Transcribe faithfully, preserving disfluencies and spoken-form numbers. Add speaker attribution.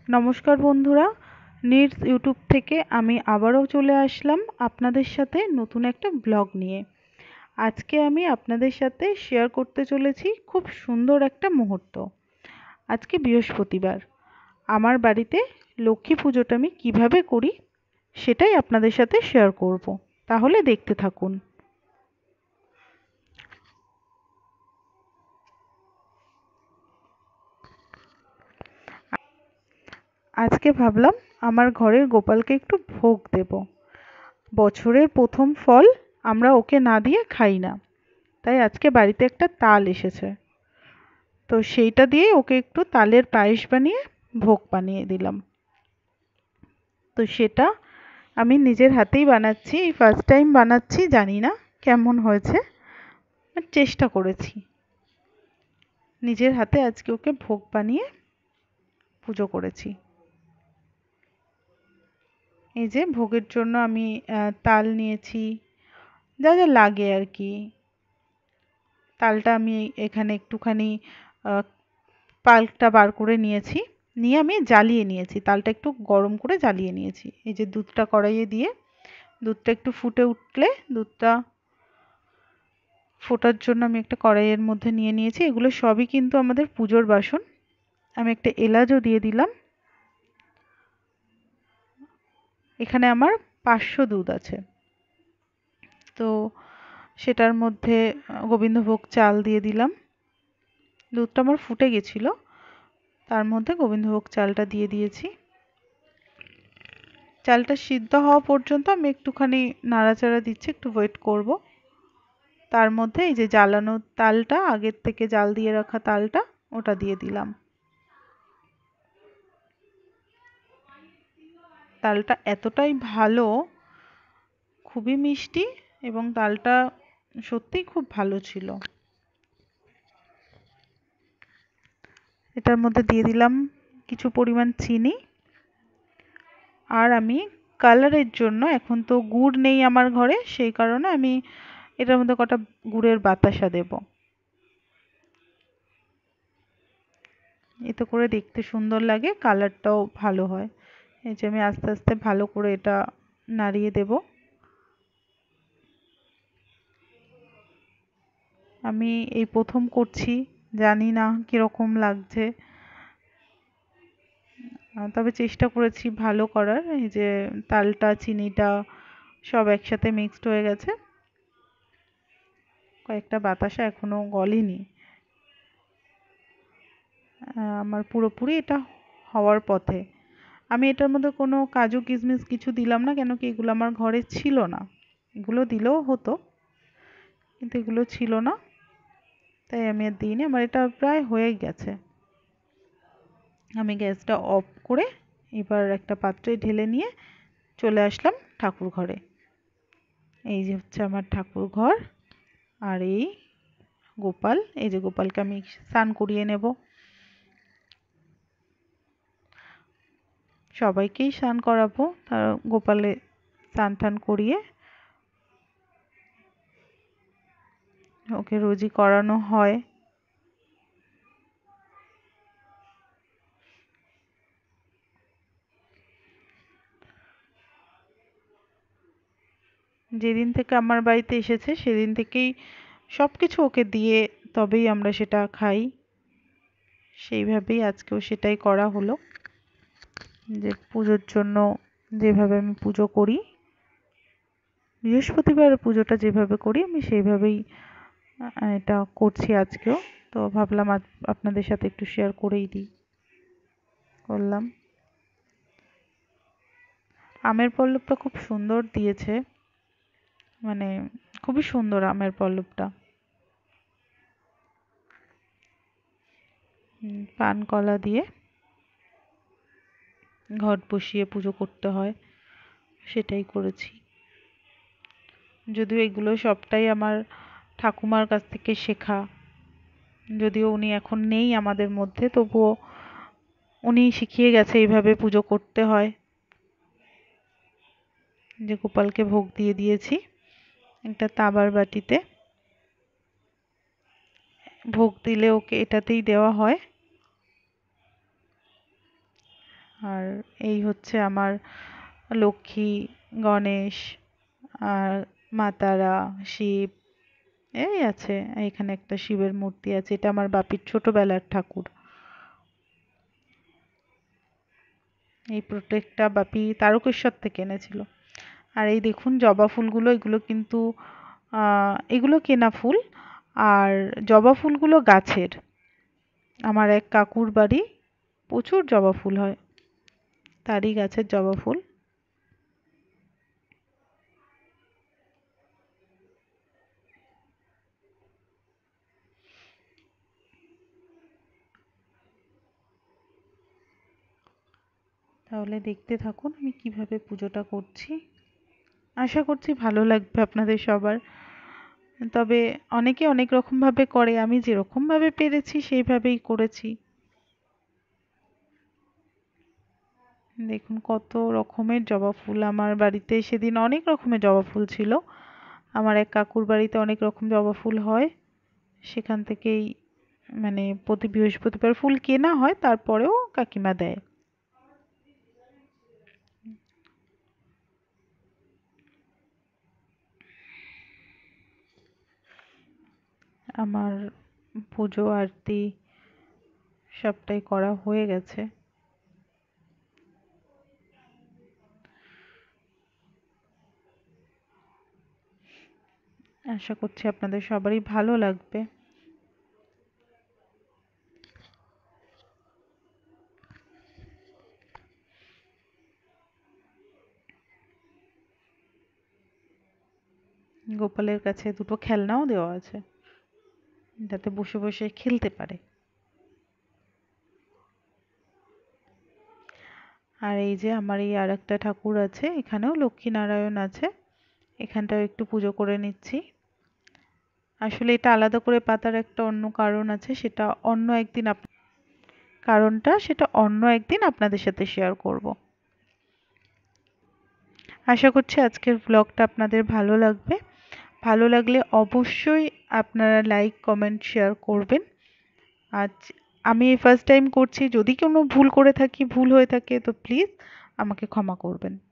Speaker 1: নমস্কার বন্ধুরা, needs YouTube থেকে আমি আবারও চলে আসলাম আপনাদের সাথে নতুন একটা ব্লগ নিয়ে। আজকে আমি আপনাদের সাথে শেয়ার করতে চলেছি খুব সুন্দর একটা মুহূর্ত। আজকে বৃহস্পতিবার, আমার বাড়িতে লক্ষ্মী পুজোটা আমি কিভাবে করি সেটাই আপনাদের সাথে শেয়ার করব। তাহলে দেখতে থাকুন। আজকে ভাবলাম আমার ঘরের গোপালকে একটু ভোগ দেব। বছরের প্রথম ফল আমরা ওকে না দিয়ে খাই না, তাই আজকে বাড়িতে একটা তাল এসেছে, তো সেইটা দিয়ে ওকে একটু তালের পায়েস বানিয়ে ভোগ বানিয়ে দিলাম। তো সেটা আমি নিজের হাতেই বানাচ্ছি, এই ফার্স্ট টাইম বানাচ্ছি, জানি না কেমন হয়েছে, চেষ্টা করেছি। নিজের হাতে আজকে ওকে ভোগ বানিয়ে পুজো করেছি। এই যে ভোগের জন্য আমি আহ, তাল নিয়েছি, যা যা লাগে আর কি। তালটা আমি এখানে একটুখানি আহ, পাল্পটা বার করে নিয়েছি, নিয়ে আমি জ্বালিয়ে নিয়েছি, তালটা একটু গরম করে জ্বালিয়ে নিয়েছি। এই যে দুধটা কড়াইয়ে দিয়ে দুধটা একটু ফুটে উঠলে, দুধটা ফোটার জন্য আমি একটা কড়াইয়ের মধ্যে নিয়ে নিয়েছি। এগুলো সবই কিন্তু আমাদের পুজোর বাসন। আমি একটা এলাচও দিয়ে দিলাম। এখানে আমার পাঁচশো দুধ আছে, তো সেটার মধ্যে গোবিন্দভোগ চাল দিয়ে দিলাম। দুধটা আমার ফুটে গেছিলো, তার মধ্যে গোবিন্দভোগ চালটা দিয়ে দিয়েছি। চালটা সিদ্ধ হওয়া পর্যন্ত আমি একটুখানি নাড়াচাড়া দিচ্ছি, একটু ওয়েট করব। তার মধ্যে এই যে জ্বালানো তালটা, আগের থেকে জাল দিয়ে রাখা তালটা, ওটা দিয়ে দিলাম। তালটা এতটাই ভালো, খুবই মিষ্টি, এবং তালটা সত্যিই খুব ভালো ছিল। এটার মধ্যে দিয়ে দিলাম কিছু পরিমাণ চিনি। আর আমি কালারের জন্য, এখন তো গুড় নেই আমার ঘরে, সেই কারণে আমি এটার মধ্যে কটা গুড়ের বাতাসা দেব। এতে করে দেখতে সুন্দর লাগে, কালারটাও ভালো হয়। এই যে আমি আস্তে আস্তে ভালো করে এটা নাড়িয়ে দেব। আমি এই প্রথম করছি, জানি না কিরকম লাগছে, আহ, তবে চেষ্টা করেছি ভালো করার। এই যে তালটা চিনিটা সব একসাথে মিক্সড হয়ে গেছে, কয়েকটা বাতাসা এখনো গলেনি। আহ, আমার পুরোপুরি এটা হওয়ার পথে। আমি এটার মধ্যে কোনো কাজু কিশমিশ কিছু দিলাম না, কেন কি এগুলো আমার ঘরে ছিল না। এগুলো দিলেও হতো, কিন্তু এগুলো ছিল না, তাই আমি আর দিইনি। আমার এটা প্রায় হয়ে গেছে। আমি গ্যাসটা অফ করে এবার একটা পাত্রে ঢেলে নিয়ে চলে আসলাম ঠাকুর ঘরে। এই যে হচ্ছে আমার ঠাকুর ঘর, আর এই গোপাল। এই যে গোপালকে আমি স্নান করিয়ে নেব। সবাইকেই স্নান করাবো, তার গোপালে স্নান টান করিয়ে ওকে রোজই করানো হয়। যেদিন থেকে আমার বাড়িতে এসেছে সেদিন থেকেই সবকিছু ওকে দিয়ে তবেই আমরা সেটা খাই। সেইভাবেই আজকেও সেটাই করা হলো, যে পুজোর জন্য যেভাবে আমি পুজো করি, বৃহস্পতিবার পুজোটা যেভাবে করি আমি সেইভাবেই আহ, এটা করছি আজকেও। তো ভাবলাম আজ আপনাদের সাথে একটু শেয়ার করেই দিই, করলাম। আমের পল্লবটা খুব সুন্দর দিয়েছে, মানে খুবই সুন্দর আমের পল্লবটা। হুম, পান কলা দিয়ে ঘট বসিয়ে পুজো করতে হয়, সেটাই করেছি। যদিও এগুলো সবটাই আমার ঠাকুমার কাছ থেকে শেখা, যদিও উনি এখন নেই আমাদের মধ্যে, তবুও উনি শিখিয়ে গেছে এইভাবে পুজো করতে হয়। যে গোপালকে ভোগ দিয়ে দিয়েছি একটা তামার বাটিতে। ভোগ দিলে ওকে এটাতেই দেওয়া হয়। আর এই হচ্ছে আমার লক্ষ্মী, গণেশ আর মা তারা, শিব, এই আছে। এখানে একটা শিবের মূর্তি আছে, এটা আমার বাপির ছোটবেলার ঠাকুর। এই প্রত্যেকটা বাপি তারকেশ্বর থেকে এনেছিল। আর এই দেখুন জবা ফুলগুলো, এগুলো কিন্তু আহ এগুলো কেনা ফুল, আর জবা ফুলগুলো গাছের। আমার এক কাকুর বাড়ি, প্রচুর জবা ফুল হয়, তারই গাছের জবা ফুল। তাহলে দেখতে থাকুন আমি কিভাবে পুজোটা করছি। আশা করছি ভালো লাগবে আপনাদের সবার। তবে অনেকে অনেক রকম ভাবে করে, আমি যেরকম ভাবে পেরেছি সেইভাবেই করেছি। দেখুন কত রকমের জবা ফুল, আমার বাড়িতে সেদিন অনেক রকমের জবা ফুল ছিল। আমার এক কাকুর বাড়িতে অনেক রকম জবা ফুল হয়, সেখান থেকেই মানে প্রতি বৃহস্পতিবার ফুল কেনা হয়, তারপরেও কাকিমা দেয়। আমার পুজো আরতি সবটাই করা হয়ে গেছে। আশা করছি আপনাদের সবারই ভালো লাগবে। গোপালের কাছে দুটো খেলনাও দেওয়া আছে, যাতে বসে বসে খেলতে পারে। আর এই যে আমার এই আর একটা ঠাকুর আছে, এখানেও লক্ষ্মী নারায়ণ আছে, এখানটাও একটু পুজো করে নিচ্ছি। আসলে এটা আলাদা করে পাতার একটা অন্য কারণ আছে, সেটা অন্য একদিন আপ কারণটা সেটা অন্য একদিন আপনাদের সাথে শেয়ার করব। আশা করছি আজকের ব্লগটা আপনাদের ভালো লাগবে। ভালো লাগলে অবশ্যই আপনারা লাইক, কমেন্ট, শেয়ার করবেন। আজ আমি এই ফার্স্ট টাইম করছি, যদি কোনো ভুল করে থাকি, ভুল হয়ে থাকে তো প্লিজ আমাকে ক্ষমা করবেন।